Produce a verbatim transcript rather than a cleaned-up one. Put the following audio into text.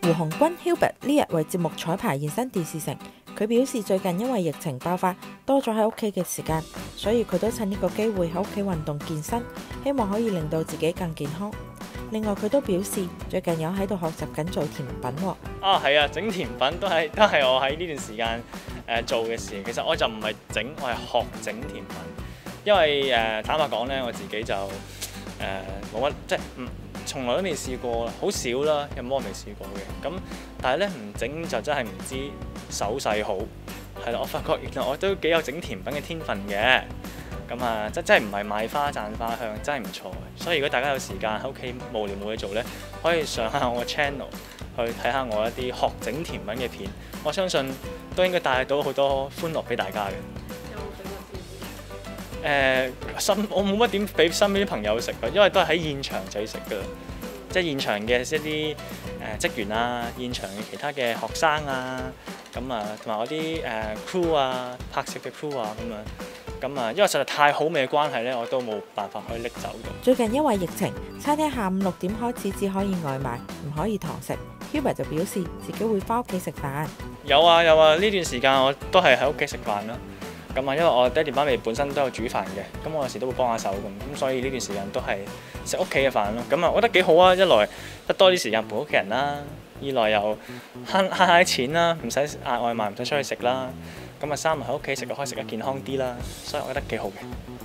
胡鴻鈞 Hubert 呢日為節目彩排現身電視城，佢表示最近因為疫情爆發，多咗喺屋企嘅時間，所以佢都趁呢個機會喺屋企運動健身，希望可以令到自己更健康。另外佢都表示最近有喺度學習緊做甜品喎。 啊係啊，整甜品都係都係我喺呢段時間誒、呃、做嘅事。其實我就唔係整，我係學整甜品。因為誒、呃、坦白講咧，我自己就誒冇乜即係唔從來都未試過，好少啦，有冇我未試過嘅。咁但係咧唔整就真係唔知手勢好係啦。我發覺原來我都幾有整甜品嘅天分嘅。咁啊，即真係唔係賣花讚花香，真係唔錯嘅。所以如果大家有時間喺屋企無聊冇嘢做咧，可以上下我嘅 channel 去睇下我一啲學整甜品嘅片。我相信都應該帶到好多歡樂俾大家嘅。誒、呃，身我冇乜點俾身邊啲朋友食嘅，因為都係喺現場仔食嘅，即係現場嘅一啲誒、呃、職員啊，現場嘅其他嘅學生啊，咁啊，同埋我啲誒 crew 啊，拍攝嘅 crew 啊，咁樣，咁啊，因為實在太好味嘅關係咧，我都冇辦法可以拎走嘅。 最近因為疫情，餐廳下午六點開始只可以外賣，唔可以堂食。Hubert 就表示自己會翻屋企食飯。 有啊有啊，呢段時間我都係喺屋企食飯啦。咁啊，因為我爹哋媽咪本身都有煮飯嘅，咁我有時都會幫下手咁，咁所以呢段時間都係食屋企嘅飯咯。咁啊，我覺得幾好啊！一來得多啲時間陪屋企人啦，二來又慳慳下啲錢啦，唔使嗌外賣，唔使出去食啦。咁啊，三來喺屋企食就可以食得健康啲啦，所以我覺得幾好嘅。